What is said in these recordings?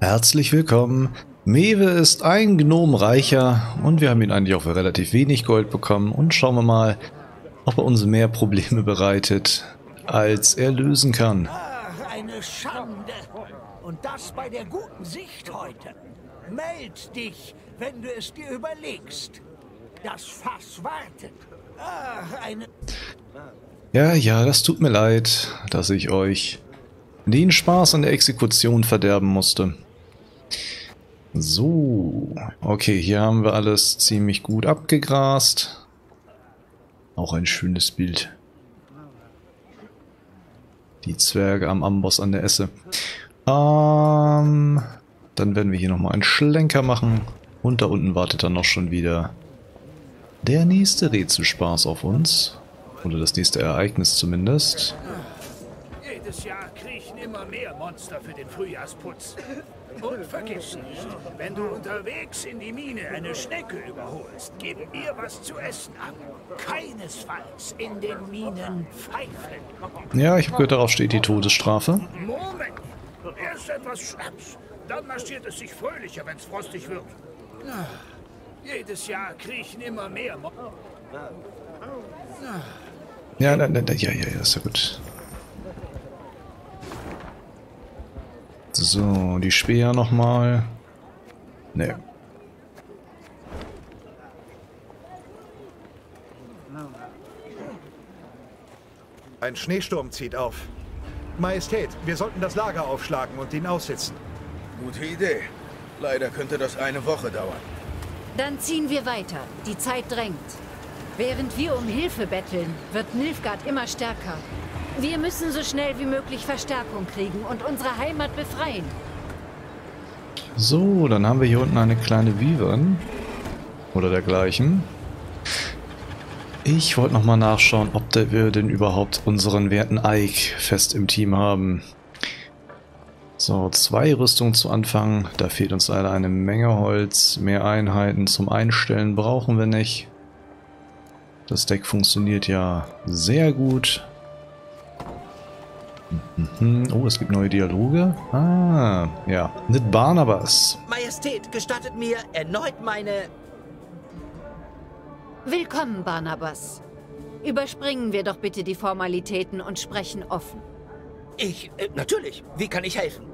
Herzlich willkommen. Mewe ist ein Gnom reicher und wir haben ihn eigentlich auch für relativ wenig Gold bekommen und schauen wir mal, ob er uns mehr Probleme bereitet, als er lösen kann. Ach, eine Schande. Und das bei der guten Sicht heute. Meld dich, wenn du es dir überlegst. Das Fass wartet. Ach, eine... Ja, das tut mir leid, dass ich euch den Spaß an der Exekution verderben musste. So, okay, hier haben wir alles ziemlich gut abgegrast. Auch ein schönes Bild. Die Zwerge am Amboss an der Esse. Dann werden wir hier nochmal einen Schlenker machen. Und da unten wartet dann noch schon wieder der nächste Rätselspaß auf uns. Oder das nächste Ereignis zumindest. Jedes Jahr kriechen immer mehr Monster für den Frühjahrsputz. Und vergiss nicht, wenn du unterwegs in die Mine eine Schnecke überholst, gib ihr was zu essen ab. Keinesfalls in den Minen pfeifen. Ja, ich habe gehört, darauf steht die Todesstrafe. Moment! Erst etwas Schnaps, dann marschiert es sich fröhlicher, wenn es frostig wird. Jedes Jahr kriechen immer mehr Monster. Ja, ist ja gut. So, die Speer nochmal. Ne. Ein Schneesturm zieht auf. Majestät, wir sollten das Lager aufschlagen und ihn aussitzen. Gute Idee. Leider könnte das eine Woche dauern. Dann ziehen wir weiter. Die Zeit drängt. Während wir um Hilfe betteln, wird Nilfgaard immer stärker. Wir müssen so schnell wie möglich Verstärkung kriegen und unsere Heimat befreien. So, dann haben wir hier unten eine kleine Wyvern. Oder dergleichen. Ich wollte nochmal nachschauen, ob wir denn überhaupt unseren werten Ike fest im Team haben. So, 2 Rüstungen zu Anfang. Da fehlt uns leider eine Menge Holz. Mehr Einheiten zum Einstellen brauchen wir nicht. Das Deck funktioniert ja sehr gut. Oh, es gibt neue Dialoge. Ah, ja. Mit Barnabas. Majestät, gestattet mir erneut meine... Willkommen, Barnabas. Überspringen wir doch bitte die Formalitäten und sprechen offen. Natürlich. Wie kann ich helfen?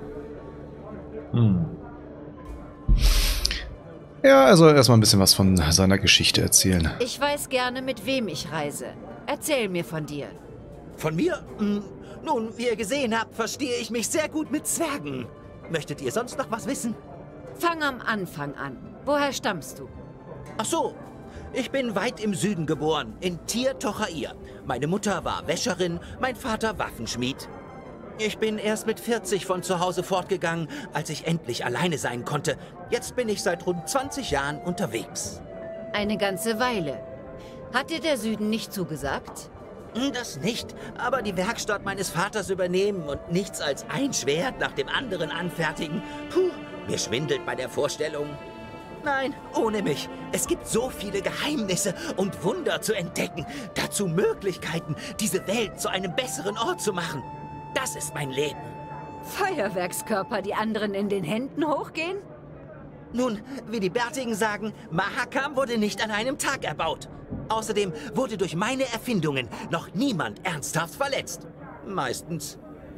Ja, also erstmal ein bisschen was von seiner Geschichte erzählen. Ich weiß gerne, mit wem ich reise. Erzähl mir von dir. Von mir? Nun, wie ihr gesehen habt, verstehe ich mich sehr gut mit Zwergen. Möchtet ihr sonst noch was wissen? Fang am Anfang an. Woher stammst du? Ach so. Ich bin weit im Süden geboren, in Tir Tochair. Meine Mutter war Wäscherin, mein Vater Waffenschmied. Ich bin erst mit 40 von zu Hause fortgegangen, als ich endlich alleine sein konnte. Jetzt bin ich seit rund 20 Jahren unterwegs. Eine ganze Weile. Hat dir der Süden nicht zugesagt? Das nicht, aber die Werkstatt meines Vaters übernehmen und nichts als ein Schwert nach dem anderen anfertigen. Puh, mir schwindelt bei der Vorstellung. Nein, ohne mich. Es gibt so viele Geheimnisse und Wunder zu entdecken. Dazu Möglichkeiten, diese Welt zu einem besseren Ort zu machen. Das ist mein Leben. Feuerwerkskörper, die anderen in den Händen hochgehen? Nun, wie die Bärtigen sagen, Mahakam wurde nicht an einem Tag erbaut. Außerdem wurde durch meine Erfindungen noch niemand ernsthaft verletzt. Meistens.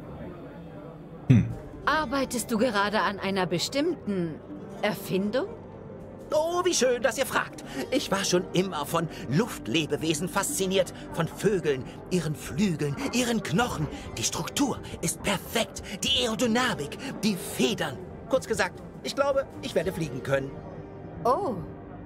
Arbeitest du gerade an einer bestimmten Erfindung? Oh, wie schön, dass ihr fragt. Ich war schon immer von Luftlebewesen fasziniert. Von Vögeln, ihren Flügeln, ihren Knochen. Die Struktur ist perfekt. Die Aerodynamik, die Federn. Kurz gesagt, ich glaube, ich werde fliegen können. Oh.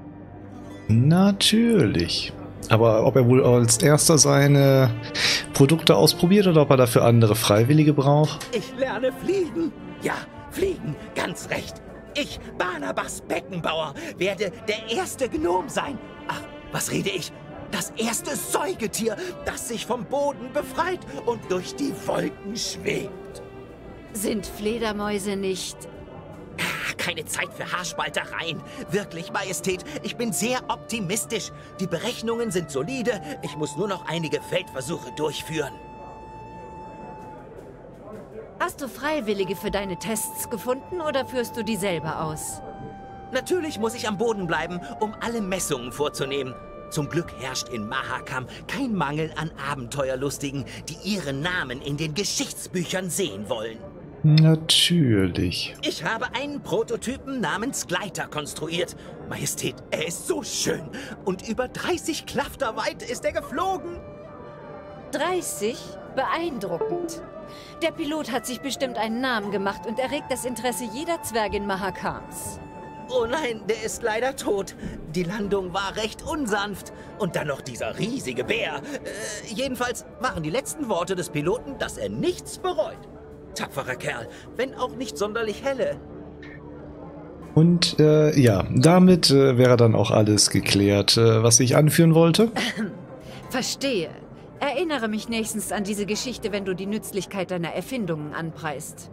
Natürlich. Aber ob er wohl als erster seine Produkte ausprobiert oder ob er dafür andere Freiwillige braucht? Ich lerne fliegen. Ja, fliegen, ganz recht. Ich, Barnabas Beckenbauer, werde der erste Gnom sein. Ach, was rede ich? Das erste Säugetier, das sich vom Boden befreit und durch die Wolken schwebt. Sind Fledermäuse nicht... Keine Zeit für Haarspaltereien. Wirklich, Majestät, ich bin sehr optimistisch. Die Berechnungen sind solide. Ich muss nur noch einige Feldversuche durchführen. Hast du Freiwillige für deine Tests gefunden oder führst du die selber aus? Natürlich muss ich am Boden bleiben, um alle Messungen vorzunehmen. Zum Glück herrscht in Mahakam kein Mangel an Abenteuerlustigen, die ihren Namen in den Geschichtsbüchern sehen wollen. Natürlich. Ich habe einen Prototypen namens Gleiter konstruiert. Majestät, er ist so schön. Und über 30 Klafter weit ist er geflogen. 30? Beeindruckend. Der Pilot hat sich bestimmt einen Namen gemacht und erregt das Interesse jeder Zwergin Mahakams. Oh nein, der ist leider tot. Die Landung war recht unsanft. Und dann noch dieser riesige Bär. Jedenfalls waren die letzten Worte des Piloten, dass er nichts bereut. Tapferer Kerl, wenn auch nicht sonderlich helle. Und ja, damit wäre dann auch alles geklärt, was ich anführen wollte. Verstehe. Erinnere mich nächstens an diese Geschichte, wenn du die Nützlichkeit deiner Erfindungen anpreist.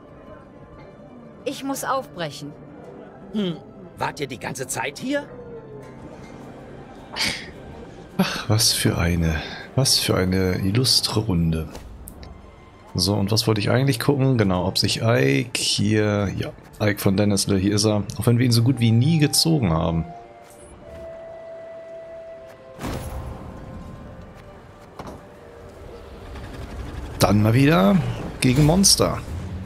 Ich muss aufbrechen. Wart ihr die ganze Zeit hier? Ach, was für eine illustre Runde. So, und was wollte ich eigentlich gucken? Genau, ob sich Ike hier... Ja, Ike von Dennisle, hier ist er. Auch wenn wir ihn so gut wie nie gezogen haben. Dann mal wieder gegen Monster.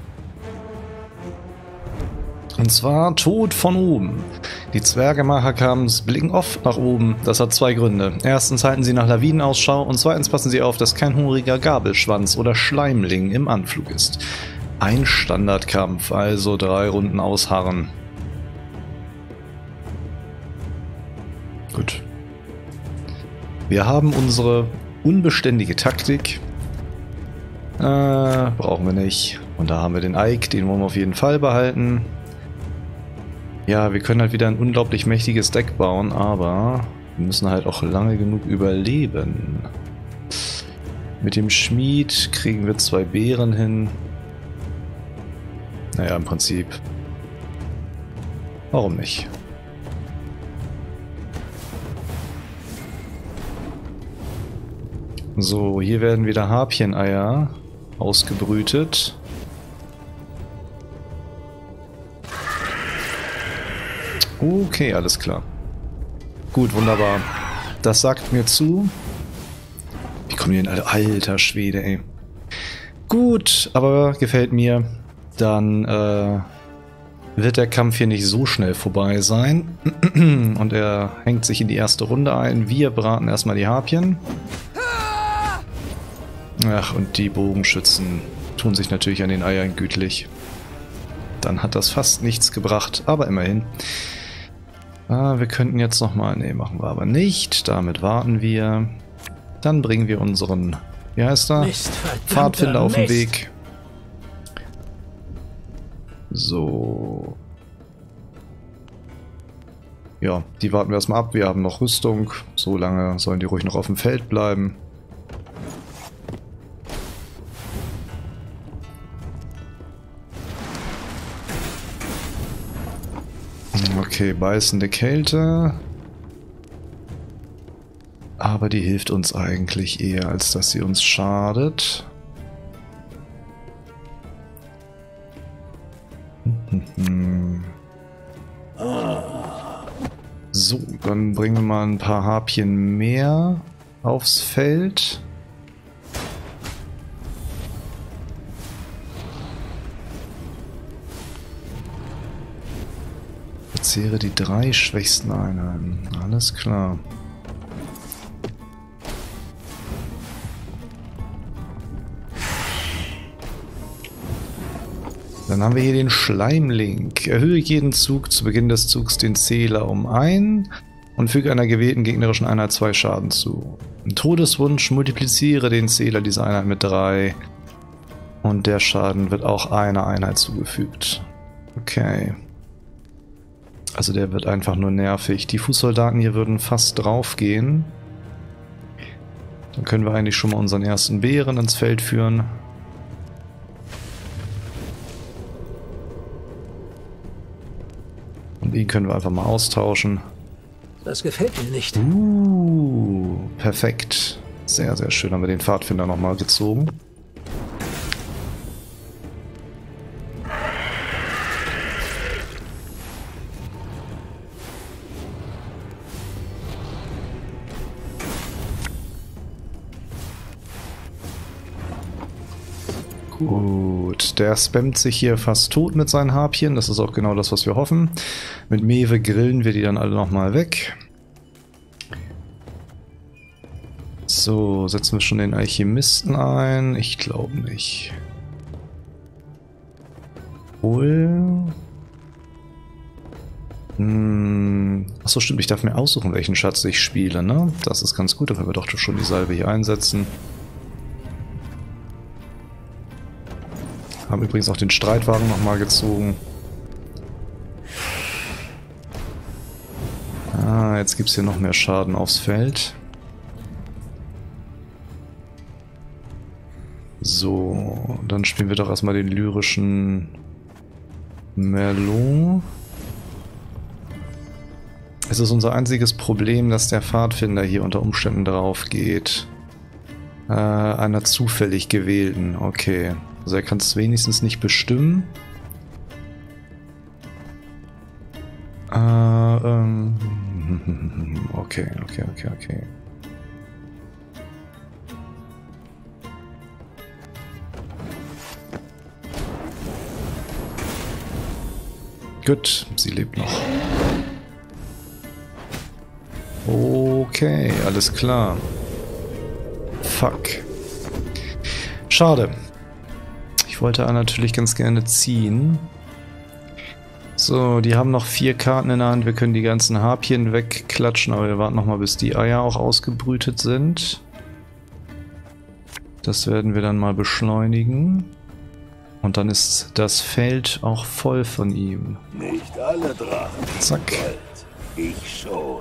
Und zwar Tod von oben. Die Zwerge Mahakams blicken oft nach oben. Das hat zwei Gründe. Erstens halten sie nach Lawinen Ausschau und zweitens passen sie auf, dass kein hungriger Gabelschwanz oder Schleimling im Anflug ist. Ein Standardkampf, also 3 Runden ausharren. Gut. Wir haben unsere unbeständige Taktik. Brauchen wir nicht. Und da haben wir den Ike, den wollen wir auf jeden Fall behalten. Ja, wir können halt wieder ein unglaublich mächtiges Deck bauen, aber wir müssen halt auch lange genug überleben. Mit dem Schmied kriegen wir 2 Bären hin. Naja, im Prinzip. Warum nicht? So, hier werden wieder Harpien-Eier ausgebrütet. Okay, alles klar. Gut, wunderbar. Das sagt mir zu. Wie kommen die denn alle? Alter Schwede, ey. Gut, aber gefällt mir. Dann wird der Kampf hier nicht so schnell vorbei sein. Und er hängt sich in die erste Runde ein. Wir braten erstmal die Harpien. Ach, und die Bogenschützen tun sich natürlich an den Eiern gütlich. Dann hat das fast nichts gebracht, aber immerhin. Wir könnten jetzt nochmal... Ne, machen wir aber nicht. Damit warten wir. Dann bringen wir unseren... Wie heißt er? Pfadfinder auf den Weg. So. Ja, die warten wir erstmal ab. Wir haben noch Rüstung. So lange sollen die ruhig noch auf dem Feld bleiben. Okay, beißende Kälte. Aber die hilft uns eigentlich eher, als dass sie uns schadet. So, dann bringen wir mal ein paar Harpien mehr aufs Feld. Verzehre die 3 schwächsten Einheiten. Alles klar. Dann haben wir hier den Schleimling. Erhöhe jeden Zug zu Beginn des Zugs den Zähler um 1 und füge einer gewählten gegnerischen Einheit 2 Schaden zu. Im Todeswunsch multipliziere den Zähler dieser Einheit mit 3 und der Schaden wird auch einer Einheit zugefügt. Okay. Also der wird einfach nur nervig. Die Fußsoldaten hier würden fast drauf gehen. Dann können wir eigentlich schon mal unseren ersten Bären ins Feld führen. Und ihn können wir einfach mal austauschen. Das gefällt mir nicht. Perfekt. Sehr, sehr schön. Haben wir den Pfadfinder nochmal gezogen. Gut, der spammt sich hier fast tot mit seinen Harpien. Das ist auch genau das, was wir hoffen. Mit Mewe grillen wir die dann alle nochmal weg. So, setzen wir schon den Alchemisten ein? Ich glaube nicht. Wohl. Achso, stimmt, ich darf mir aussuchen, welchen Schatz ich spiele, ne? Das ist ganz gut, dann können wir doch schon die Salve hier einsetzen. Haben übrigens auch den Streitwagen nochmal gezogen. Ah, jetzt gibt es hier noch mehr Schaden aufs Feld. So, dann spielen wir doch erstmal den lyrischen Merlot. Es ist unser einziges Problem, dass der Pfadfinder hier unter Umständen drauf geht. Einer zufällig gewählten, okay. Also er kann es wenigstens nicht bestimmen. Okay. Gut, sie lebt noch. Okay, alles klar. Fuck. Schade. Ich wollte natürlich ganz gerne ziehen. So, die haben noch 4 Karten in der Hand. Wir können die ganzen Harpien wegklatschen, aber wir warten nochmal, bis die Eier auch ausgebrütet sind. Das werden wir dann mal beschleunigen. Und dann ist das Feld auch voll von ihm. Nicht alle Drachen. Zack. Ich schon.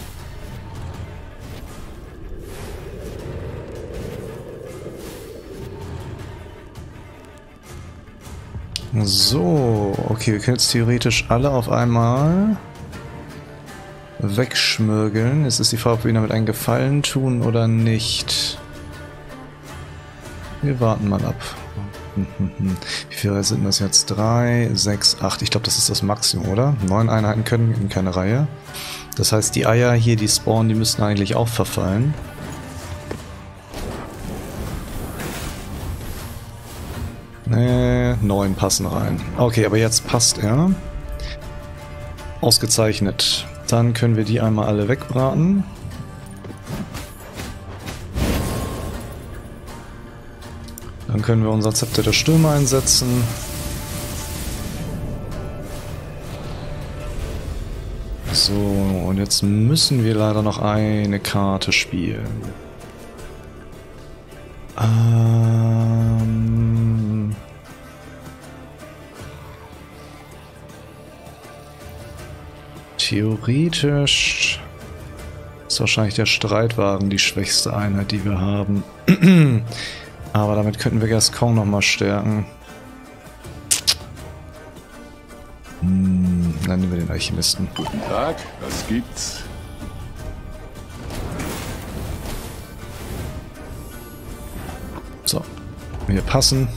So, okay, wir können jetzt theoretisch alle auf einmal wegschmürgeln. Jetzt ist die Frage, ob wir ihnen damit einen Gefallen tun oder nicht. Wir warten mal ab. Wie viele sind das jetzt? 3, 6, 8. Ich glaube, das ist das Maximum, oder? 9 Einheiten können in keine Reihe. Das heißt, die Eier hier, die spawnen, die müssten eigentlich auch verfallen. Nee, 9 passen rein. Okay, aber jetzt passt er. Ausgezeichnet. Dann können wir die einmal alle wegbraten. Dann können wir unser Zepter der Stürme einsetzen. So, und jetzt müssen wir leider noch eine Karte spielen. Theoretisch ist wahrscheinlich der Streitwagen die schwächste Einheit, die wir haben. Aber damit könnten wir Gascon nochmal stärken. Dann nehmen wir den Alchemisten. Guten Tag, was gibt's? So, wir passen.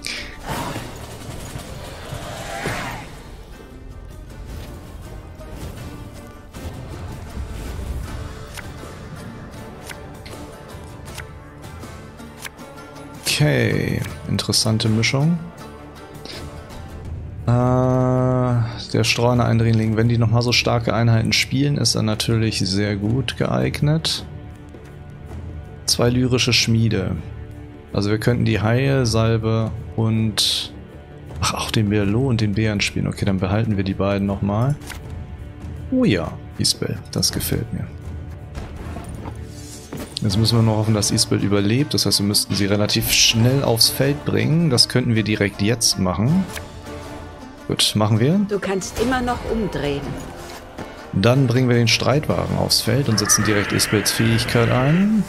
Okay, interessante Mischung. Der Streuner Eindringling, wenn die nochmal so starke Einheiten spielen, ist er natürlich sehr gut geeignet. 2 lyrische Schmiede. Also wir könnten die Haie, Salbe und auch den Merlot und den Bären spielen. Okay, dann behalten wir die beiden nochmal. Oh ja, Isbell, das gefällt mir. Jetzt müssen wir noch hoffen, dass Isbell überlebt. Das heißt, wir müssten sie relativ schnell aufs Feld bringen. Das könnten wir direkt jetzt machen. Gut, machen wir. Du kannst immer noch umdrehen. Dann bringen wir den Streitwagen aufs Feld und setzen direkt Isbells Fähigkeit ein.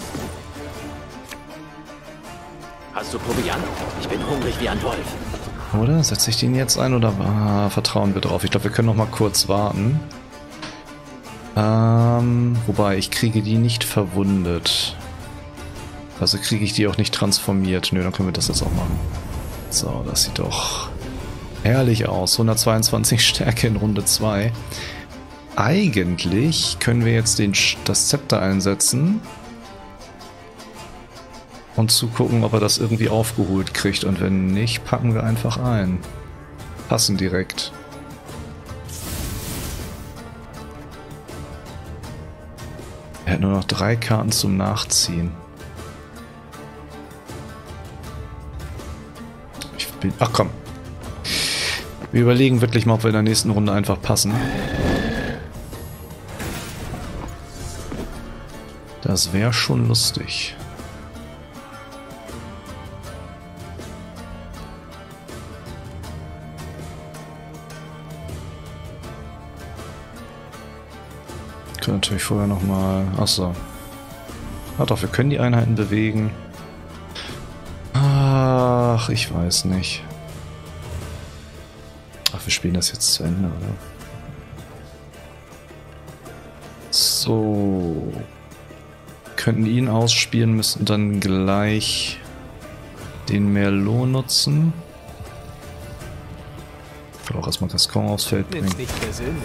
Hast du Proviant? Ich bin hungrig wie ein Wolf. Oder? Setze ich den jetzt ein oder vertrauen wir drauf? Ich glaube, wir können noch mal kurz warten. Wobei, ich kriege die nicht verwundet. Also kriege ich die auch nicht transformiert. Nö, dann können wir das jetzt auch machen. So, das sieht doch herrlich aus. 122 Stärke in Runde 2. Eigentlich können wir jetzt das Zepter einsetzen. Und zugucken, ob er das irgendwie aufgeholt kriegt. Und wenn nicht, packen wir einfach ein. Passen direkt. Er hat nur noch 3 Karten zum Nachziehen. Ach komm. Wir überlegen wirklich mal, ob wir in der nächsten Runde einfach passen. Das wäre schon lustig. Können natürlich vorher nochmal... Achso. Ah doch, wir können die Einheiten bewegen. Ach, ich weiß nicht. Ach, wir spielen das jetzt zu Ende, oder? So. Könnten ihn ausspielen, müssten dann gleich den Merlot nutzen. Ich will auch erstmal Gascon aufs Feld bringen. Nimm's nicht persönlich.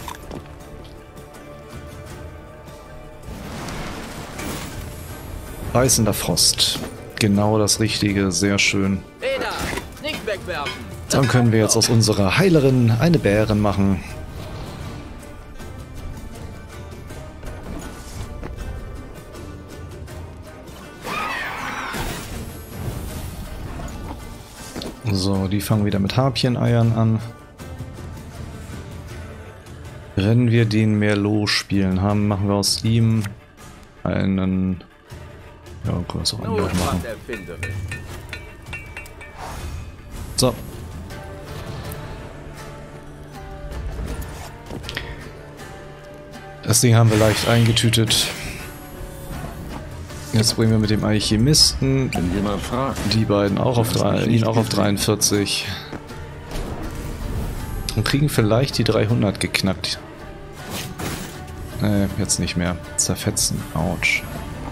Beißender Frost. Genau das Richtige, sehr schön. Peter, nicht wegwerfen. Dann können wir jetzt aus unserer Heilerin eine Bärin machen. So, die fangen wieder mit Harpieneiern an. Wenn wir den Merlot spielen haben, machen wir aus ihm einen... Ja, können wir es auch anders machen. So. Das Ding haben wir leicht eingetütet. Jetzt bringen wir mit dem Alchemisten Wenn jemand fragt, die beiden auch auf ihn auch auf 43. Und kriegen vielleicht die 300 geknackt. Jetzt nicht mehr. Zerfetzen. Autsch.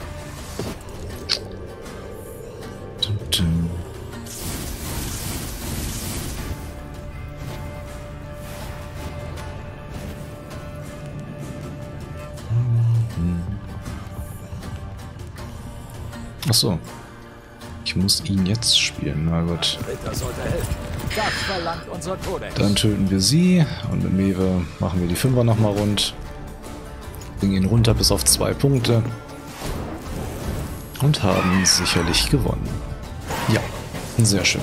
Achso. Ich muss ihn jetzt spielen. Na gut. Das sollte helfen. Das verlangt unser Kodex. Dann töten wir sie und mit Mewe machen wir die 5er nochmal rund. Bringen ihn runter bis auf 2 Punkte. Und haben sicherlich gewonnen. Ja, sehr schön.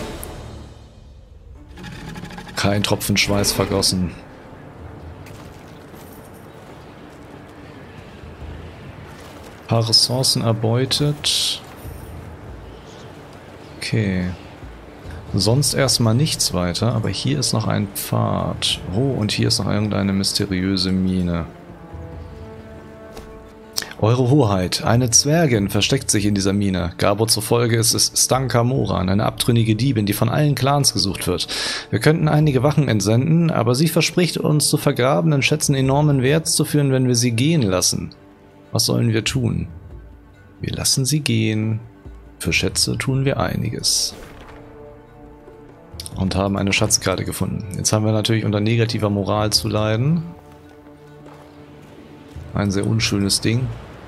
Kein Tropfen Schweiß vergossen. Paar Ressourcen erbeutet. Okay. Sonst erstmal nichts weiter, aber hier ist noch ein Pfad. Oh, und hier ist noch irgendeine mysteriöse Mine. Eure Hoheit, eine Zwergin versteckt sich in dieser Mine. Gabor zufolge ist es Stanka Moran, eine abtrünnige Diebin, die von allen Clans gesucht wird. Wir könnten einige Wachen entsenden, aber sie verspricht uns zu vergrabenen Schätzen enormen Wert zu führen, wenn wir sie gehen lassen. Was sollen wir tun? Wir lassen sie gehen. Für Schätze tun wir einiges. Und haben eine Schatzkarte gefunden. Jetzt haben wir natürlich unter negativer Moral zu leiden. Ein sehr unschönes Ding.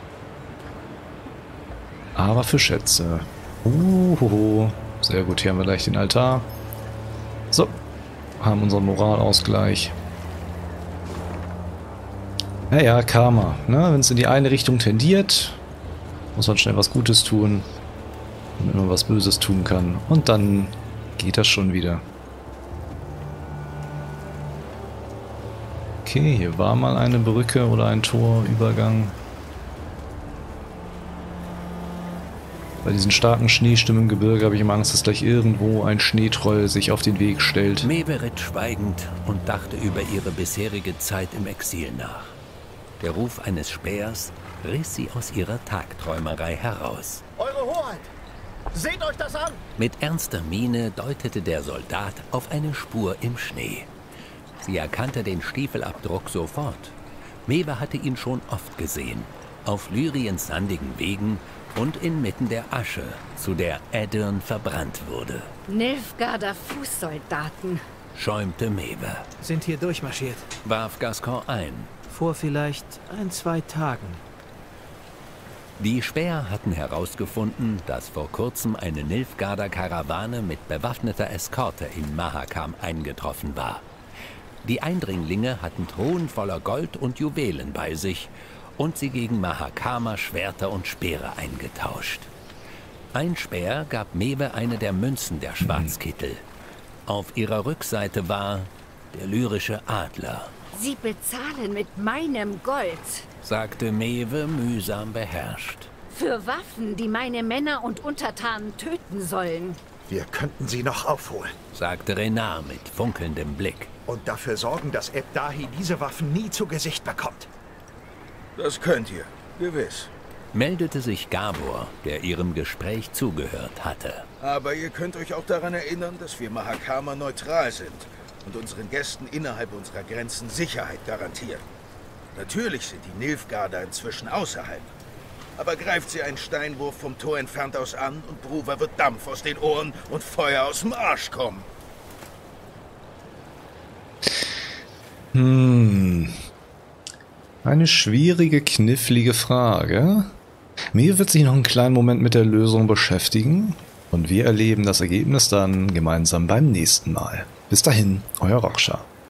Aber für Schätze. Sehr gut, hier haben wir gleich den Altar. So, haben unseren Moralausgleich. Naja, Karma. Ne? Wenn es in die eine Richtung tendiert, muss man schnell was Gutes tun, damit man was Böses tun kann. Und dann geht das schon wieder. Okay, hier war mal eine Brücke oder ein Torübergang. Bei diesen starken Schneestimmen im Gebirge habe ich immer Angst, dass gleich irgendwo ein Schneetroll sich auf den Weg stellt. Mewe ritt schweigend und dachte über ihre bisherige Zeit im Exil nach. Der Ruf eines Spähers riss sie aus ihrer Tagträumerei heraus. Eure Hoheit, seht euch das an! Mit ernster Miene deutete der Soldat auf eine Spur im Schnee. Sie erkannte den Stiefelabdruck sofort. Mewe hatte ihn schon oft gesehen. Auf Lyriens sandigen Wegen und inmitten der Asche, zu der Aedirn verbrannt wurde. Nilfgaarder Fußsoldaten. Schäumte Mewe. Sind hier durchmarschiert. Warf Gascon ein. Vor vielleicht 1-2 Tagen. Die Späher hatten herausgefunden, dass vor kurzem eine Nilfgaarder Karawane mit bewaffneter Eskorte in Mahakam eingetroffen war. Die Eindringlinge hatten Truhen voller Gold und Juwelen bei sich und sie gegen Mahakamer Schwerter und Speere eingetauscht. Ein Späher gab Mewe eine der Münzen der Schwarzkittel. Auf ihrer Rückseite war der lyrische Adler. Sie bezahlen mit meinem Gold. Sagte Mewe mühsam beherrscht. Für Waffen, die meine Männer und Untertanen töten sollen. Wir könnten sie noch aufholen. Sagte Renard mit funkelndem Blick. Und dafür sorgen, dass Ebdahi diese Waffen nie zu Gesicht bekommt. Das könnt ihr, gewiss. Meldete sich Gabor, der ihrem Gespräch zugehört hatte. Aber ihr könnt euch auch daran erinnern, dass wir Mahakamer neutral sind und unseren Gästen innerhalb unserer Grenzen Sicherheit garantieren. Natürlich sind die Nilfgaarder inzwischen außerhalb. Aber greift sie einen Steinwurf vom Tor entfernt aus an und Bruver wird Dampf aus den Ohren und Feuer aus dem Arsch kommen. Eine schwierige, knifflige Frage. Mewe wird sich noch einen kleinen Moment mit der Lösung beschäftigen und wir erleben das Ergebnis dann gemeinsam beim nächsten Mal. Bis dahin, euer Roksha.